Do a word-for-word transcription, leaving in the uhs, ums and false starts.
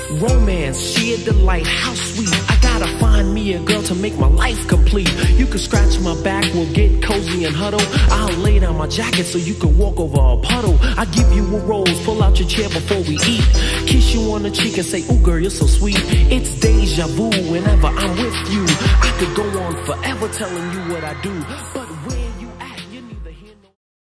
Romance, sheer delight, how sweet. I gotta find me a girl to make my life complete. You can scratch my back, we'll get cozy and huddle. I'll lay down my jacket so you can walk over a puddle. I give you a rose, pull out your chair before we eat. Kiss you on the cheek and say, ooh girl, you're so sweet. It's deja vu whenever I'm with you. I could go on forever telling you what I do, but